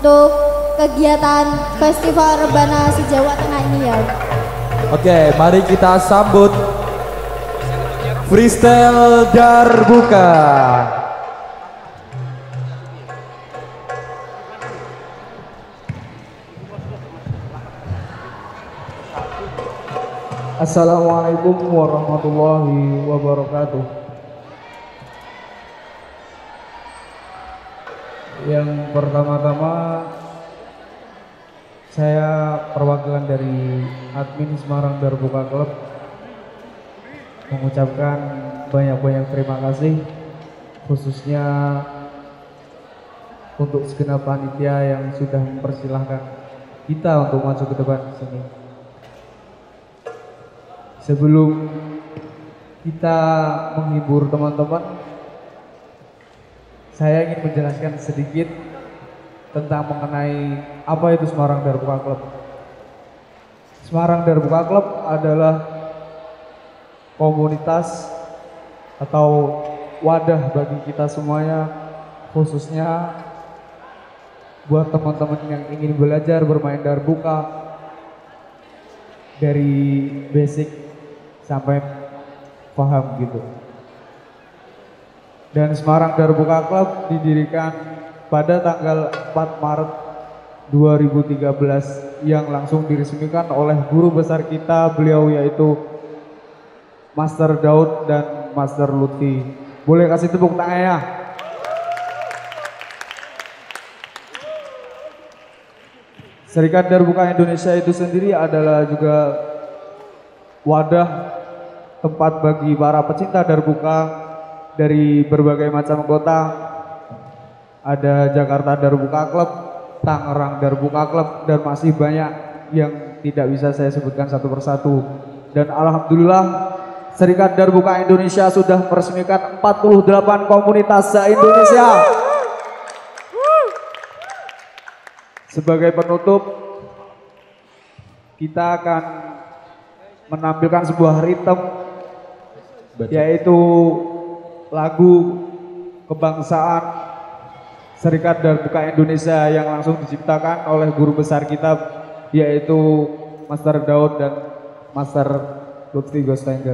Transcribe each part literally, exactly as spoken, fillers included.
untuk kegiatan Festival Rebana se-Jawa Tengah ini ya. Oke, mari kita sambut Freestyle Darbuka. Assalamualaikum warahmatullahi wabarakatuh. Yang pertama-tama saya perwakilan dari admin Semarang Darbuka Club mengucapkan banyak-banyak terima kasih khususnya untuk segenap panitia yang sudah mempersilahkan kita untuk masuk ke depan sini. Sebelum kita menghibur teman-teman, saya ingin menjelaskan sedikit tentang mengenai apa itu Semarang Darbuka Club. Semarang Darbuka Club adalah komunitas atau wadah bagi kita semuanya, khususnya buat teman-teman yang ingin belajar bermain darbuka dari basic sampai paham gitu. Dan Semarang Darbuka Club didirikan pada tanggal empat Maret dua ribu tiga belas yang langsung diresmikan oleh guru besar kita, beliau yaitu Master Daud dan Master Lutfi. Boleh kasih tepuk tangannya? Serikat Darbuka Indonesia itu sendiri adalah juga wadah tempat bagi para pecinta darbuka dari berbagai macam kota. Ada Jakarta Darbuka Club, Tangerang Darbuka Club, dan masih banyak yang tidak bisa saya sebutkan satu persatu. Dan alhamdulillah Serikat Darbuka Indonesia sudah meresmikan empat puluh delapan komunitas se-Indonesia. Sebagai penutup, kita akan menampilkan sebuah ritme, yaitu lagu kebangsaan Serikat Darbuka Indonesia yang langsung diciptakan oleh guru besar kita, yaitu Master Daud dan Master Lutfi Ghostanger.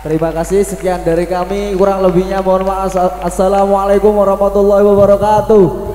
Terima kasih, sekian dari kami, kurang lebihnya mohon maaf. Assalamualaikum warahmatullahi wabarakatuh.